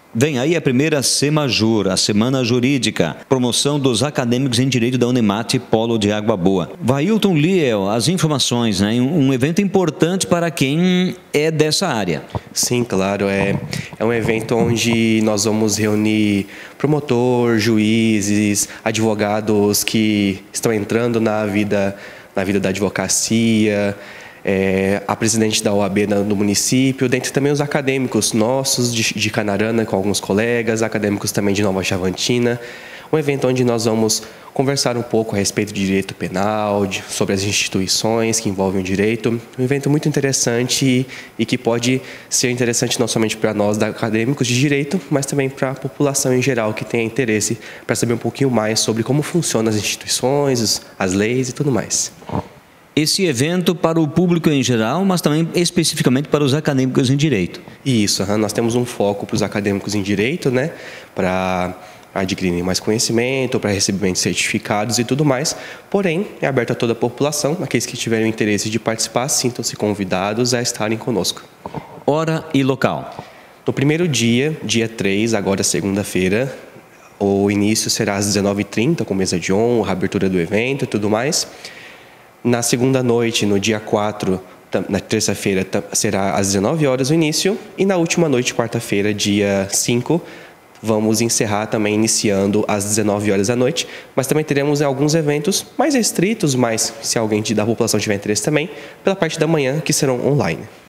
Vem aí a primeira Semajur, a Semana Jurídica, promoção dos acadêmicos em Direito da Unemate Polo de Água Boa. Vailton Liel, as informações, né? Um evento importante para quem é dessa área. Sim, claro, é um evento onde nós vamos reunir promotor, juízes, advogados que estão entrando na vida da advocacia, a presidente da OAB do município, dentre também os acadêmicos nossos de Canarana, com alguns colegas, acadêmicos também de Nova Chavantina. Um evento onde nós vamos conversar um pouco a respeito de direito penal, sobre as instituições que envolvem o direito. Um evento muito interessante e que pode ser interessante não somente para nós, acadêmicos de direito, mas também para a população em geral que tenha interesse para saber um pouquinho mais sobre como funcionam as instituições, as leis e tudo mais. Esse evento para o público em geral, mas também especificamente para os acadêmicos em Direito. Isso, nós temos um foco para os acadêmicos em Direito, né, para adquirirem mais conhecimento, para recebimento de certificados e tudo mais. Porém, é aberto a toda a população. Aqueles que tiverem o interesse de participar, sintam-se convidados a estarem conosco. Hora e local. No primeiro dia, dia 3, agora segunda-feira, o início será às 19h30, com mesa de honra, a abertura do evento e tudo mais. Na segunda noite, no dia 4, na terça-feira, será às 19 horas o início. E na última noite, quarta-feira, dia 5, vamos encerrar também iniciando às 19 horas da noite. Mas também teremos alguns eventos mais restritos, mas se alguém da população tiver interesse também, pela parte da manhã, que serão online.